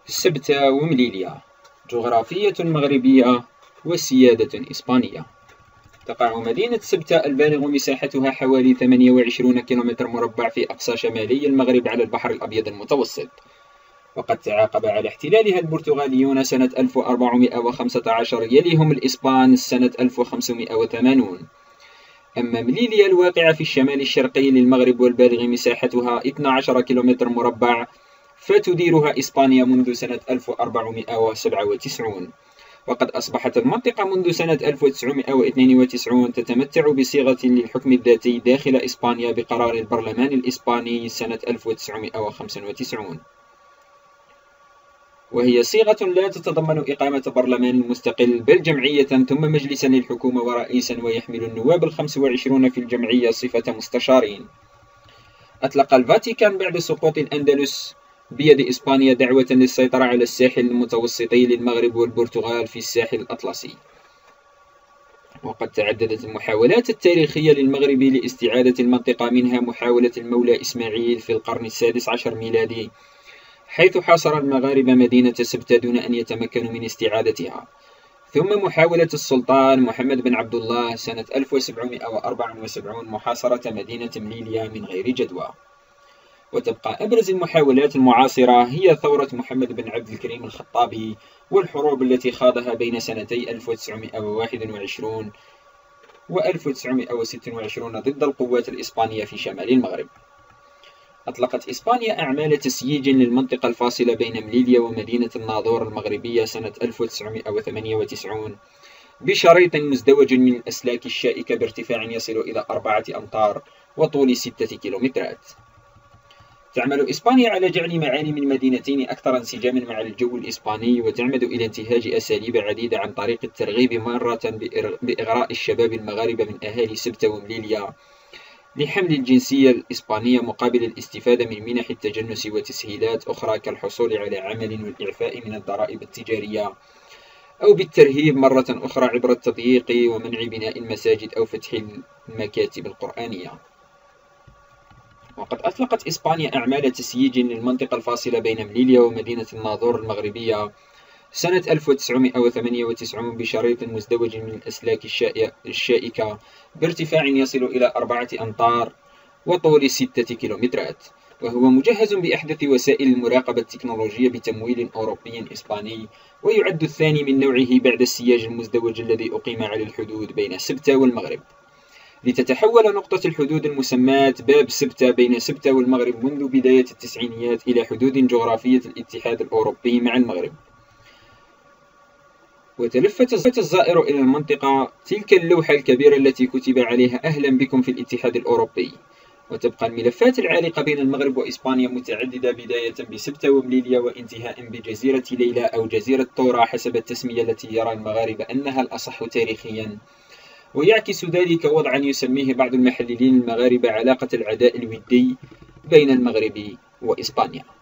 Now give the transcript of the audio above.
سبتة ومليليا. جغرافية مغربية وسيادة إسبانية. تقع مدينة سبتة البالغ مساحتها حوالي 28 كيلومتر مربع في أقصى شمالي المغرب على البحر الأبيض المتوسط، وقد تعاقب على احتلالها البرتغاليون سنة 1415 يليهم الإسبان سنة 1580. أما مليليا الواقعة في الشمال الشرقي للمغرب والبالغ مساحتها 12 كيلومتر مربع فتديرها إسبانيا منذ سنة 1497، وقد أصبحت المنطقة منذ سنة 1992 تتمتع بصيغة للحكم الذاتي داخل إسبانيا بقرار البرلمان الإسباني سنة 1995، وهي صيغة لا تتضمن إقامة برلمان مستقل بل جمعية ثم مجلسا للحكومة ورئيسا، ويحمل النواب 25 في الجمعية صفة مستشارين. أطلق الفاتيكان بعد سقوط الأندلس بيد إسبانيا دعوة للسيطرة على الساحل المتوسطي للمغرب والبرتغال في الساحل الأطلسي، وقد تعددت المحاولات التاريخية للمغرب لاستعادة المنطقة، منها محاولة المولى إسماعيل في القرن السادس عشر ميلادي، حيث حاصر المغاربة مدينة سبتة دون أن يتمكنوا من استعادتها، ثم محاولة السلطان محمد بن عبد الله سنة 1774 محاصرة مدينة مليليا من غير جدوى. وتبقى أبرز المحاولات المعاصرة هي ثورة محمد بن عبد الكريم الخطابي والحروب التي خاضها بين سنتي 1921 و 1926 ضد القوات الإسبانية في شمال المغرب. أطلقت إسبانيا أعمال تسييج للمنطقة الفاصلة بين مليليا ومدينة الناظور المغربية سنة 1998 بشريط مزدوج من الأسلاك الشائكة بارتفاع يصل إلى 4 أمتار وطول 6 كيلومترات. تعمل إسبانيا على جعل معالم المدينتين أكثر انسجاما مع الجو الإسباني، وتعمد إلى انتهاج أساليب عديدة عن طريق الترغيب مرة بإغراء الشباب المغاربة من أهالي سبتة ومليليا لحمل الجنسية الإسبانية مقابل الاستفادة من منح التجنس وتسهيلات أخرى كالحصول على عمل والإعفاء من الضرائب التجارية، أو بالترهيب مرة أخرى عبر التضييق ومنع بناء المساجد أو فتح المكاتب القرآنية. وقد أطلقت إسبانيا أعمال تسييج للمنطقة الفاصلة بين مليليا ومدينة الناظور المغربية سنة 1998 بشريط مزدوج من الأسلاك الشائكة بارتفاع يصل إلى 4 أمتار وطول 6 كيلومترات، وهو مجهز بأحدث وسائل المراقبة التكنولوجية بتمويل أوروبي إسباني، ويعد الثاني من نوعه بعد السياج المزدوج الذي أقيم على الحدود بين سبتة والمغرب، لتتحول نقطة الحدود المسماة باب سبتة بين سبتة والمغرب منذ بداية التسعينيات إلى حدود جغرافية الاتحاد الأوروبي مع المغرب. وتلفت الزائر إلى المنطقة تلك اللوحة الكبيرة التي كتب عليها أهلا بكم في الاتحاد الأوروبي. وتبقى الملفات العالقة بين المغرب وإسبانيا متعددة، بداية بسبتة ومليليا وانتهاء بجزيرة ليلى أو جزيرة طورا حسب التسمية التي يرى المغاربة أنها الأصح تاريخيا، ويعكس ذلك وضعا يسميه بعض المحللين المغاربة علاقة العداء الودي بين المغرب وإسبانيا.